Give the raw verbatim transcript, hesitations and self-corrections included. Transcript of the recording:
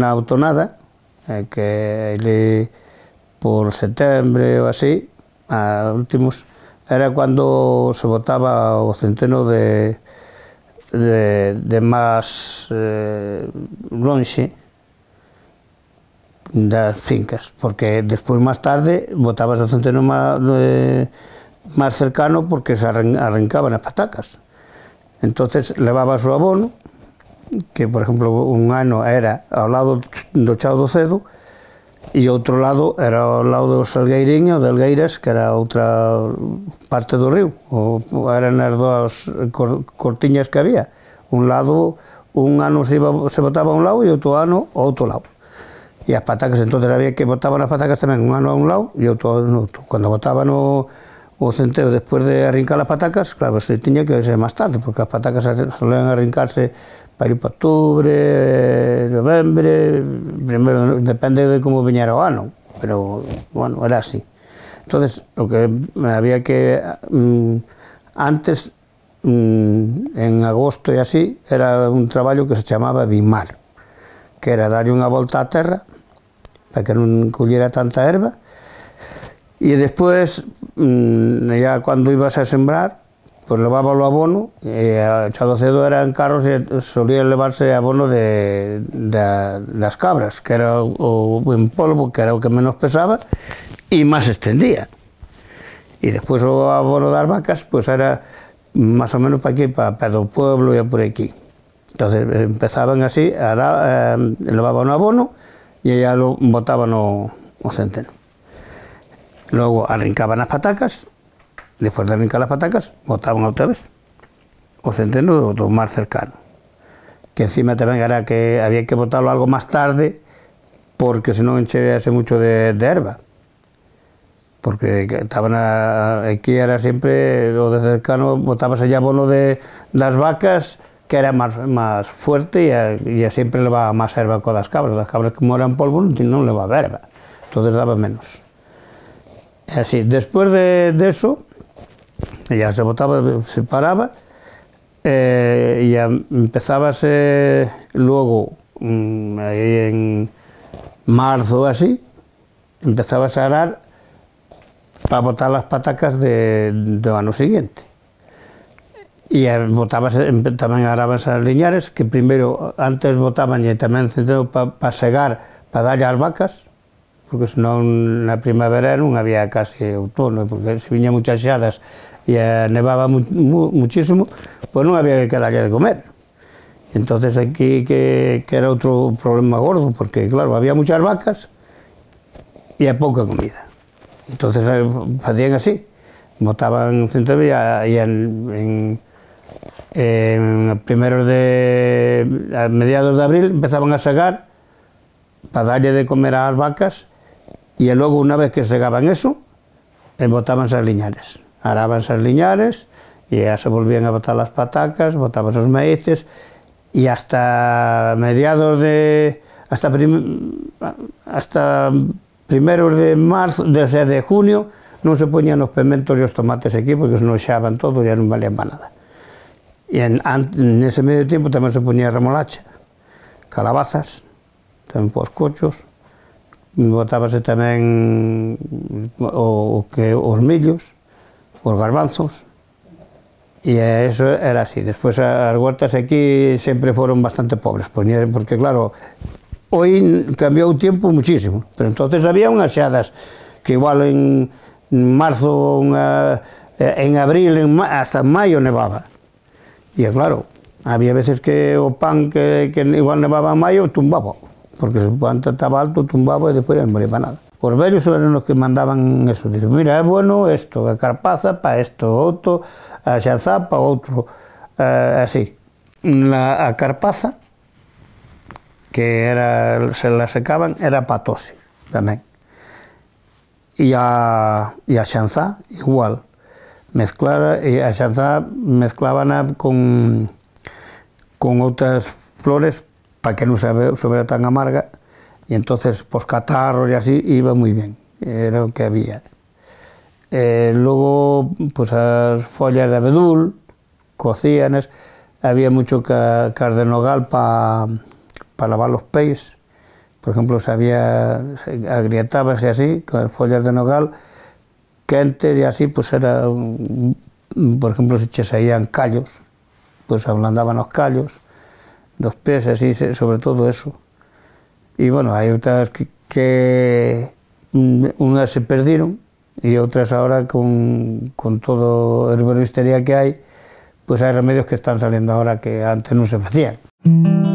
na autonada, eh, que ele por setembro ou así, a últimos, era cando se botaba o centeno de, de, de máis eh, lonxe das fincas, porque despois máis tarde botabas o centeno máis, de, máis cercano porque se arrancaban as patacas. Entonces levabas o abono, que por exemplo un ano era ao lado do Chao do Cedo, e outro lado era ao lado do Salgueiriño, de Elgueiras, que era outra parte do río, o, eran as dúas cortiñas que había. Un lado, un ano se, iba, se botaba a un lado e outro ano ao outro lado. E as patacas, entonces había que botaban as patacas tamén un ano a un lado e outro ano outro. Cando botaban o, o centeo despois de arrincar as patacas, claro, se tiña que ser máis tarde, porque as patacas solían arrincarse para ir para octubre, novembre, primeiro, depende de como viñera o ano, pero, bueno, era así. Entonces, o que había que, mm, antes, mm, en agosto e así, era un traballo que se chamaba bimar, que era darlle unha volta á terra, para que non collera tanta erva, e despois, mm, ya cando ibas a sembrar, pues levaba o abono, e a Chao do Cedo era en carros e solía levarse abono de, de, das cabras, que era o, o en polvo, que era o que menos pesaba, e máis extendía. E despois o abono das vacas, pues era máis ou menos para aquí, para, para o pueblo e por aquí. Entonces empezaban así, ara, eh, levaban o abono, e ya lo botaban o, o centeno. Logo arrincaban as patacas, despois de arrincar as patacas, botaban outra vez o centeno do, do máis cercano, que encima tamén era que había que botarlo algo máis tarde, porque senón enchease mucho de, de erva, porque estaban a, aquí era sempre o de cercano, botábase ya abono de, das vacas, que era máis, máis fuerte, e, a, e a sempre levaba máis erva co das cabras. Das cabras, como eran polvo, non levaba erva, entonces daba menos. E así, despois de, de eso, ya se botaba, se paraba, eh, e empezábase logo, mm, aí en marzo así, empezábase a arar para botar as patacas de, do ano siguiente. E botábase, tamén arábanse as liñares, que primeiro, antes botaban e tamén para pa segar, para darlle ás vacas, porque senón na primavera non había casi outono, porque se viña muchas xadas e nevaba mu, mu, muchísimo, pois non había que darlle de comer. Entonces aquí que, que era outro problema gordo, porque claro, había muchas vacas e a pouca comida. Entonces facían así, botaban centeno e en, en, en primeros de, a mediados de abril empezaban a segar para darlle de comer ás vacas, e logo unha vez que segaban eso, botábanse as liñares, arábanse as liñares e ya se volvían a botar as patacas, botaban os maíces, e hasta mediados de hasta prim, hasta primeros de marzo, desde de junio, non se poñían os pimentos e os tomates aquí, porque se non xaban todos e non valían para nada. E en, en ese medio tiempo tamén se poñía remolacha, calabazas, tamén pos cochos, botábase tamén o, o que os millos, os garbanzos, e eso era así. Despois as huertas aquí sempre foron bastante pobres, porque claro, hoy cambiou o tempo muchísimo, pero entonces había unhas xadas que igual en marzo, unha, en abril, en, hasta en maio nevaba, e claro, había veces que o pan que, que igual nevaba en maio tumbaba, porque se o pan estaba alto tumbaba e despois non valía para nada. Os vellos eran os que mandaban eso, dicen, mira, é bueno isto, a carpaza para isto, outro, a xanzá para outro, eh, así. La, a carpaza, que era, se la secaban, era para tose, tamén. E a, e a xanzá, igual, mezclara, e a xanzá mezclábana con, con outras flores para que non sobera tan amarga, e entonces pos catarros e así iba moi ben, era o que había. E logo, pues, as follas de abedul, cocíanas, había mucho ca, cas de nogal para pa lavar os peis, por ejemplo, se había, se agrietábase así, con follas de nogal, quentes y así, pues era, por ejemplo, si se saían callos, pues ablandaban los callos, los pies, así, sobre todo eso. Y bueno, hay otras que, que unas se perdieron y otras ahora con, con todo herboristería que hay, pues hay remedios que están saliendo ahora que antes no se hacían.